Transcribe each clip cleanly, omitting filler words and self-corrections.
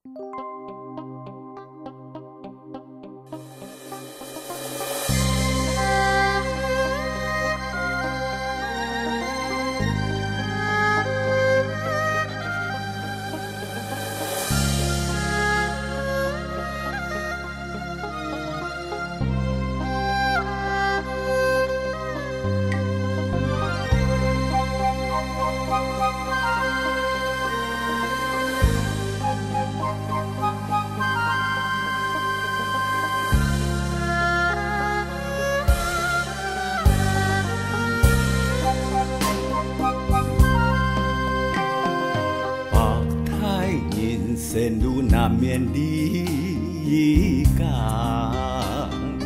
线路难免离港，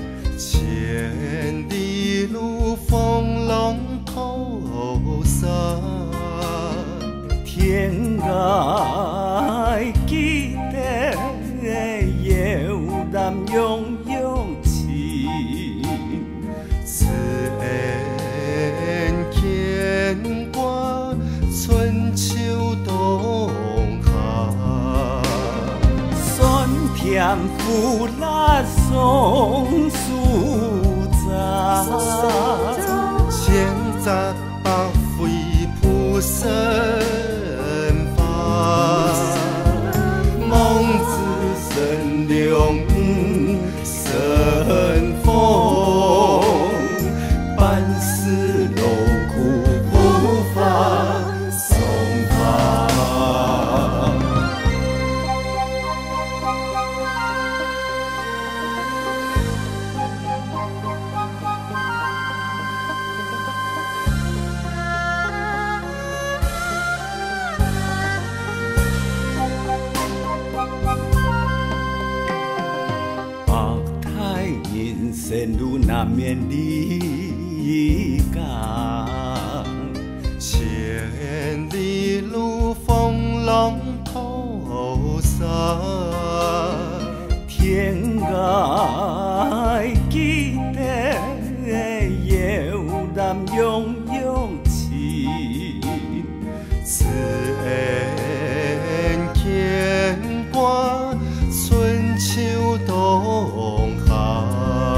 千里路风浪头上， 天涯记得悠然拥有情， 此恩牵挂春秋冬夏。 甜苦辣松树杂， 千杂百灰铺身发，梦自神灵神风，半世劳苦不发松发。 线路难免离港， 千里路风浪头上， 天涯记得悠然拥有情， 此恩牵挂春秋冬夏。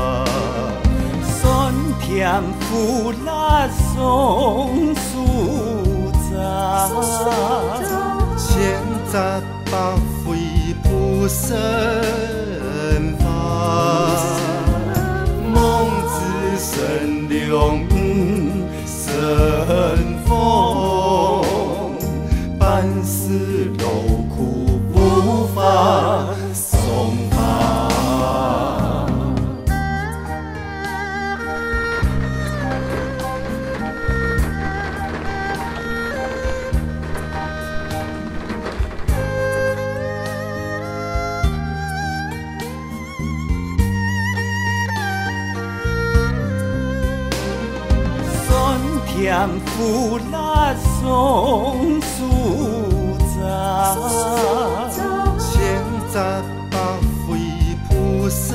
甜苦辣松树杂， 千杂百灰铺身发，梦自神灵神风，半世劳苦不发松发。甜苦辣松树杂，千杂百灰铺身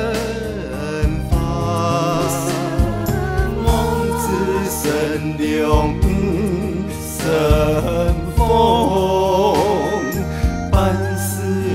发，梦自神灵神风，半世